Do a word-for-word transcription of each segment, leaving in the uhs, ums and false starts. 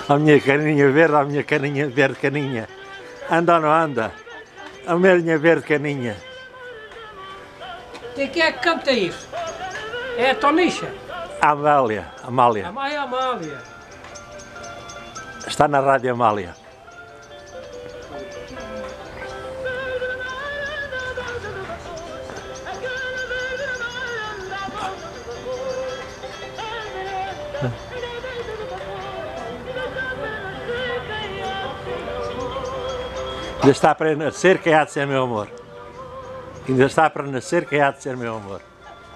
A minha caninha verde, a minha caninha verde caninha. Anda ou não anda? A minha verde caninha. E quem é que canta isso? É a Tonicha? A Amália. Amália. A mãe Amália. Está na Rádio Amália. Ainda está para nascer quem há de ser meu amor. Ainda está para nascer quem há de ser meu amor.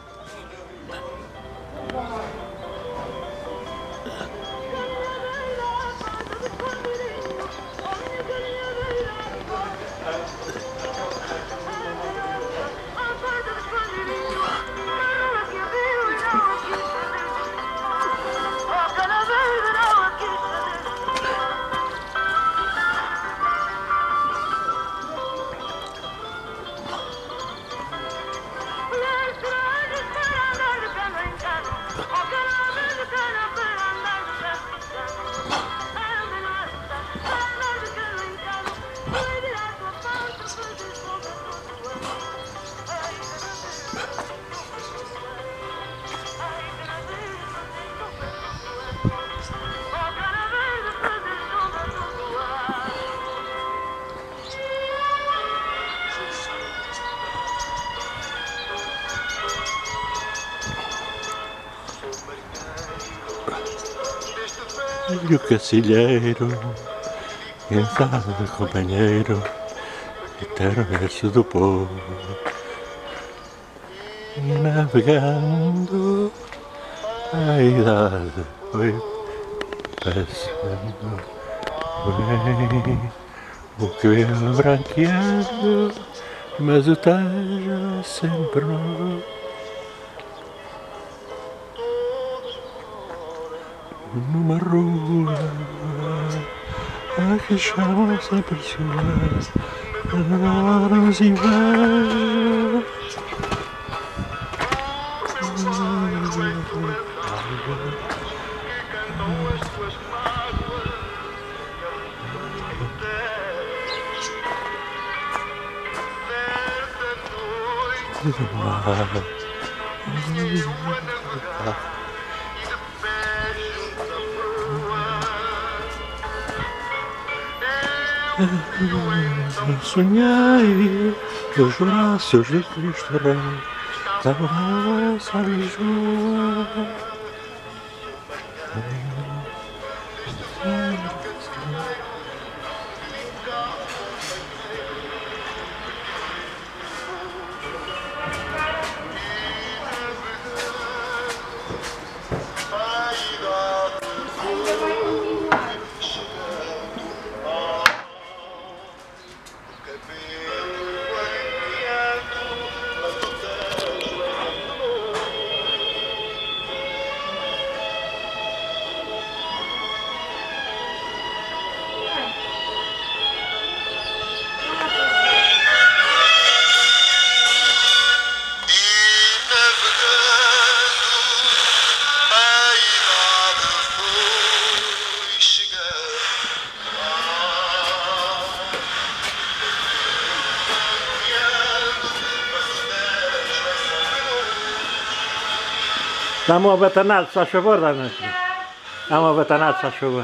E o cacilheiro, cansado companheiro, eterno verso do povo, e navegando a idade foi passando, vem o cabelo branqueado, mas o tejo sempre novo. Numa rua a que chamam-se a pessoas, adoram-se inveja. Sonhei os braços de Cristo Rei da vossa Lisboa. Dá-me uma batanada, se faz favor, dá-me. Dá-me uma batanada, se faz favor.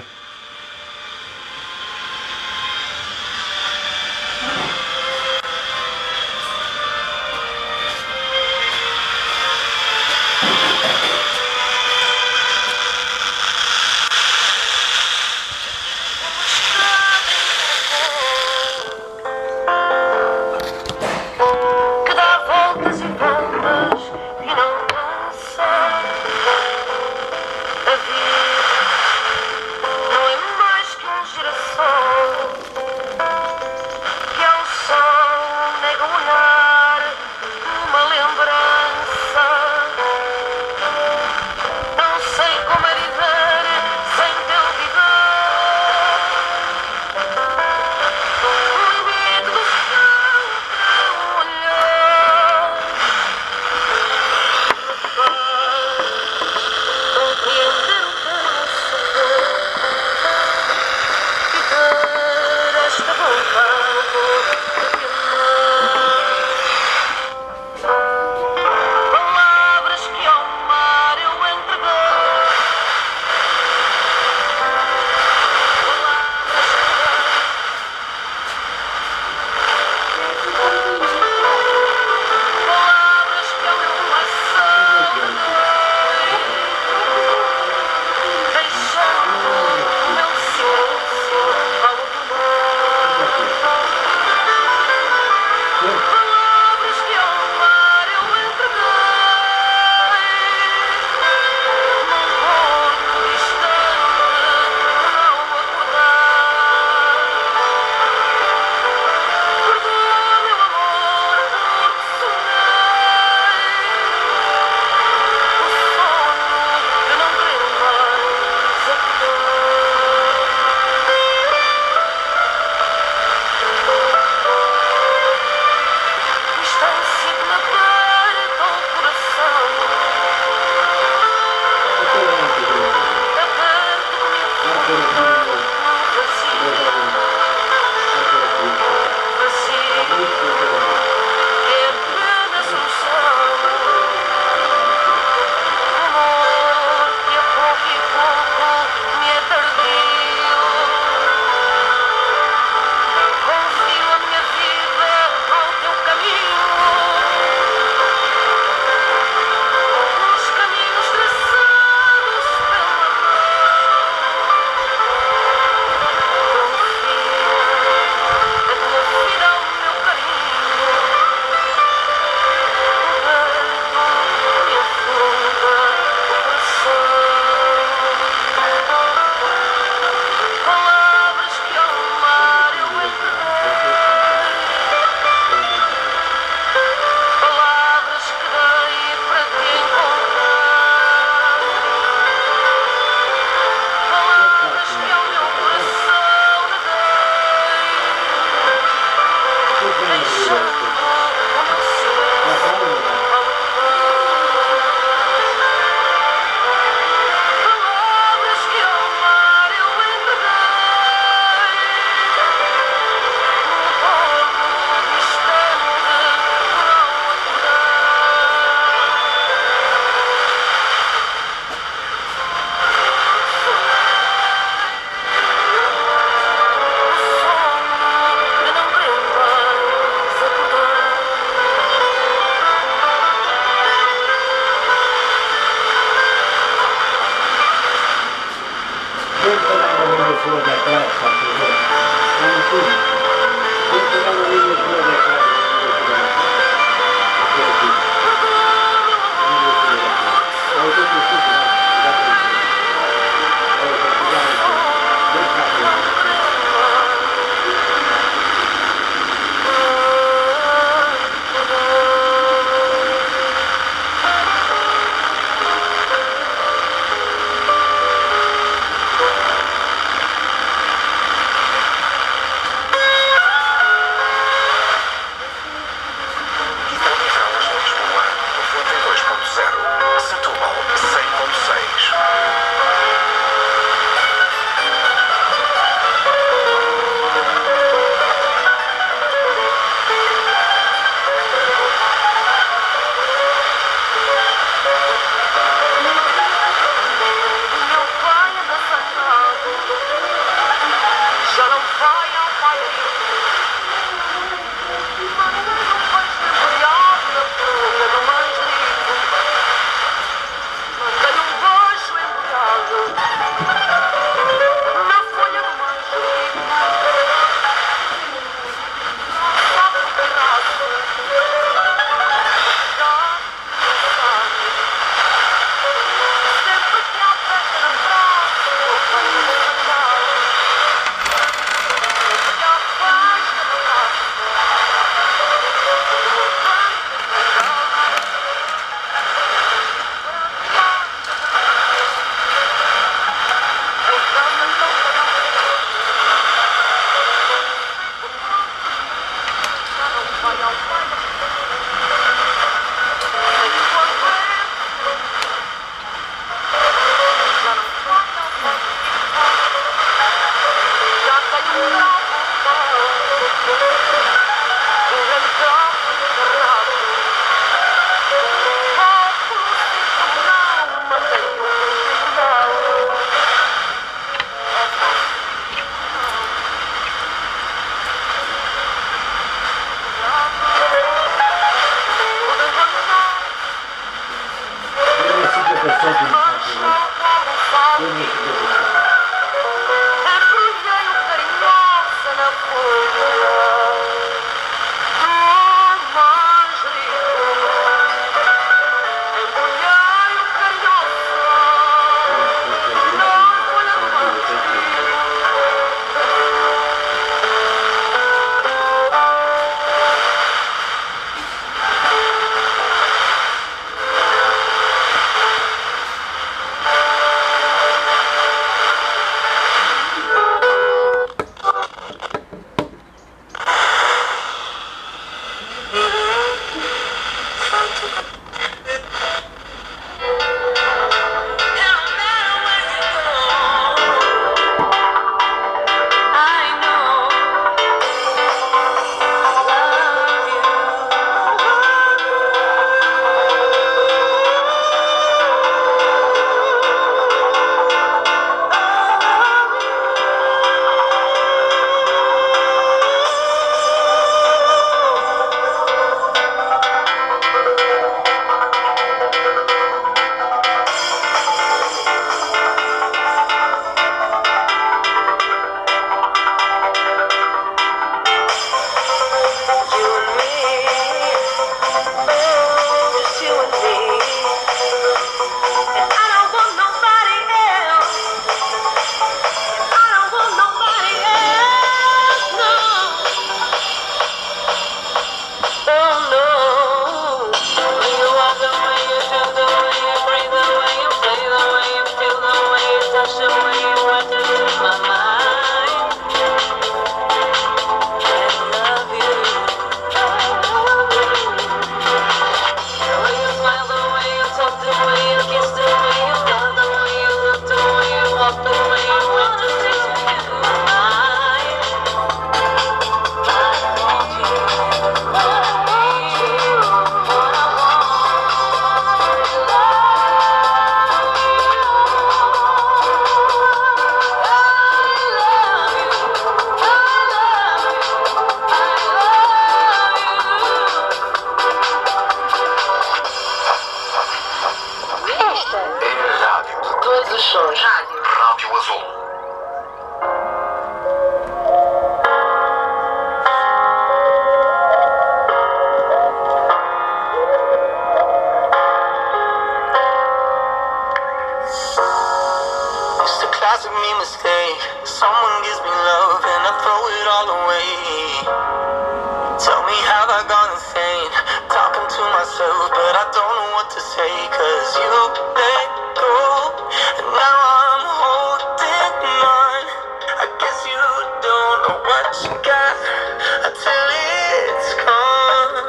sua declara, sabe? Não tudo. Eu pegava a minha sua declara. me mistake. Someone gives me love and I throw it all away. Tell me, have I gone insane? Talking to myself, but I don't know what to say. Cause you let go, and now I'm holding on. I guess you don't know what you got until it's gone.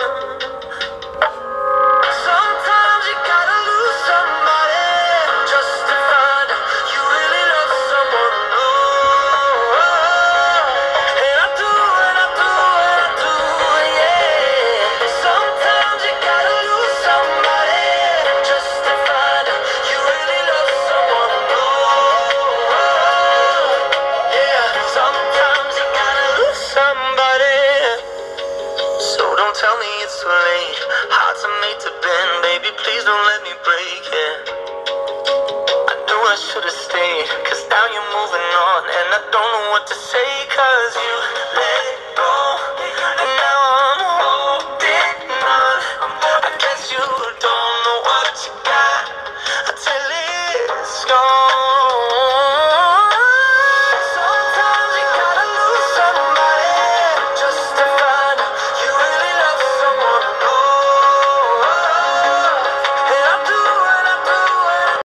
Sometimes you gotta lose somebody just to find out you really love someone. Oh, and I do, and I do, and I do, yeah. Sometimes you gotta lose somebody just to find out you really love someone. Oh, yeah. Sometimes you gotta lose somebody. So don't tell me it's too late. Hearts are made to bend, baby, please don't let me break it. I knew I should've stayed, cause now you're moving on. And I don't know what to say, cause you let go, and now I'm holding on. I guess you don't know what you got until it's gone.